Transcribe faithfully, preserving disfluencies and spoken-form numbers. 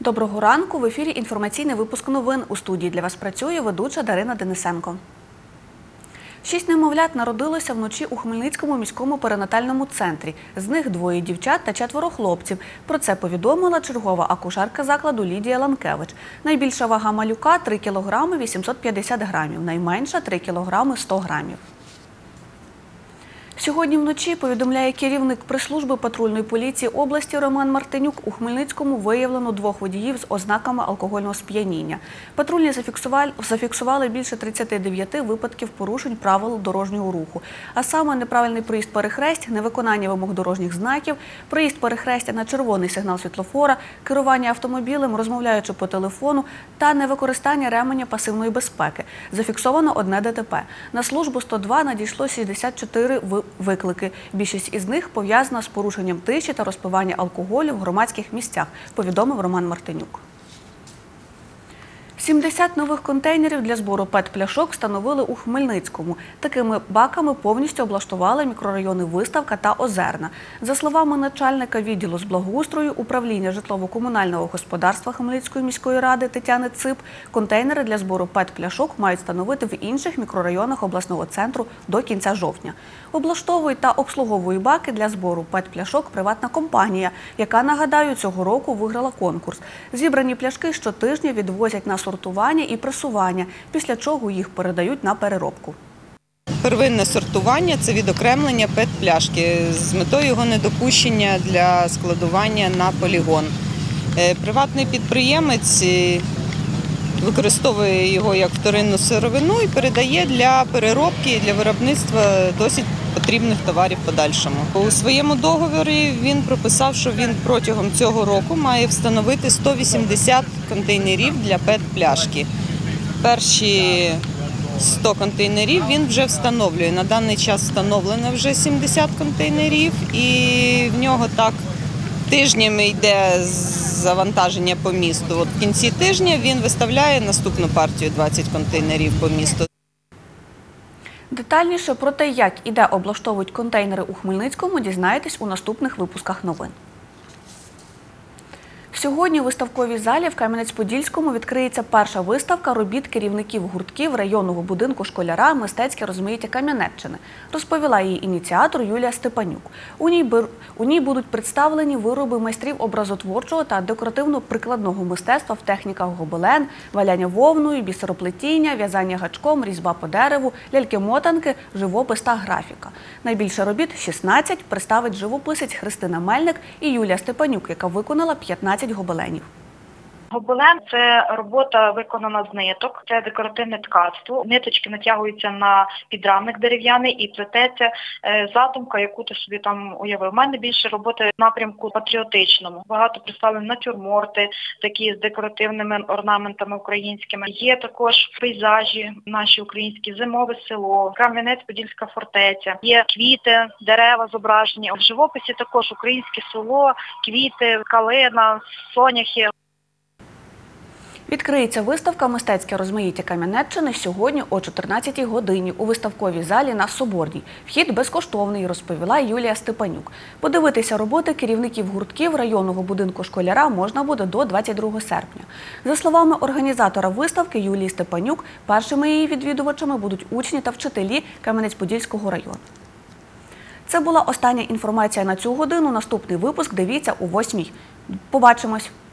Доброго ранку. В ефірі інформаційний випуск новин. У студії для вас працює ведуча Дарина Денисенко. Шість немовлят народилося вночі у Хмельницькому міському перинатальному центрі. З них двоє дівчат та четверо хлопців. Про це повідомила чергова акушерка закладу Лідія Ланкевич. Найбільша вага малюка – три кілограми вісімсот п'ятдесят грамів, найменша – три кілограми сто грамів. Сьогодні вночі, повідомляє керівник прес-служби патрульної поліції області Роман Мартинюк, у Хмельницькому виявлено двох водіїв з ознаками алкогольного сп'яніння. Патрульні зафіксували, зафіксували більше тридцяти дев'яти випадків порушень правил дорожнього руху. А саме неправильний проїзд перехресть, невиконання вимог дорожніх знаків, проїзд перехрестя на червоний сигнал світлофора, керування автомобілем, розмовляючи по телефону та невикористання ременя пасивної безпеки. Зафіксовано одне ДТП. На службу сто два надійшло шістдесят чотири виклики. Більшість із них пов'язана з порушенням тиші та розпивання алкоголю в громадських місцях, повідомив Роман Мартинюк. сімдесят нових контейнерів для збору пет-пляшок встановили у Хмельницькому. Такими баками повністю облаштували мікрорайони Виставка та Озерна. За словами начальника відділу з благоустрою управління житлово-комунального господарства Хмельницької міської ради Тетяни Цип, контейнери для збору пет-пляшок мають встановити в інших мікрорайонах обласного центру до кінця жовтня. Облаштовує та обслуговує баки для збору пет-пляшок приватна компанія, яка, нагадаю, цього року виграла конкурс. Зібрані пляшки щотижня відвозять на сортування і пресування, після чого їх передають на переробку. Первинне сортування – це відокремлення пет-пляшки з метою його недопущення для складування на полігон. Приватний підприємець використовує його як вторинну сировину і передає для переробки, для виробництва досить потрібних товарів в подальшому. У своєму договорі він прописав, що він протягом цього року має встановити сто вісімдесят контейнерів для пет-пляшки. Перші сто контейнерів він вже встановлює. На даний час встановлено вже сімдесят контейнерів і в нього так тижнями йде завантаження по місту. От в кінці тижня він виставляє наступну партію двадцять контейнерів по місту. Детальніше про те, як і де облаштовують контейнери у Хмельницькому, дізнаєтесь у наступних випусках новин. Сьогодні у виставковій залі в Кам'янець-Подільському відкриється перша виставка робіт керівників гуртків районного будинку школяра «Мистецьке розмаїття Кам'янеччини», розповіла її ініціатор Юлія Степанюк. У ній, у ній будуть представлені вироби майстрів образотворчого та декоративно-прикладного мистецтва в техніках гобелен, валяння вовною, бісероплетіння, в'язання гачком, різьба по дереву, ляльки-мотанки, живопис та графіка. Найбільше робіт – шістнадцять, представить живописець Христина Мельник і Юлія Степанюк, яка виконала п'ятнадцять гобеленів. Гобелен – це робота виконана з ниток, це декоративне ткацтво. Ниточки натягуються на підрамник дерев'яний і плететься задумка, яку ти собі там уявив. У мене більше роботи в напрямку патріотичному. Багато представлені натюрморти, такі з декоративними орнаментами українськими. Є також пейзажі наші українські, зимове село, Кам'янець-Подільська фортеця. Є квіти, дерева зображені. В живописі також українське село, квіти, калина, соняхи. Відкриється виставка «Мистецьке розмаїття Кам'янеччини» сьогодні о чотирнадцятій годині у виставковій залі на Соборній. Вхід безкоштовний, розповіла Юлія Степанюк. Подивитися роботи керівників гуртків районного будинку школяра можна буде до двадцять другого серпня. За словами організатора виставки Юлії Степанюк, першими її відвідувачами будуть учні та вчителі Кам'янець-Подільського району. Це була остання інформація на цю годину. Наступний випуск дивіться о восьмій. Побачимось!